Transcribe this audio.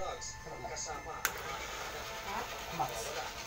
drugs kasama ang mga anak na Max. nawawala.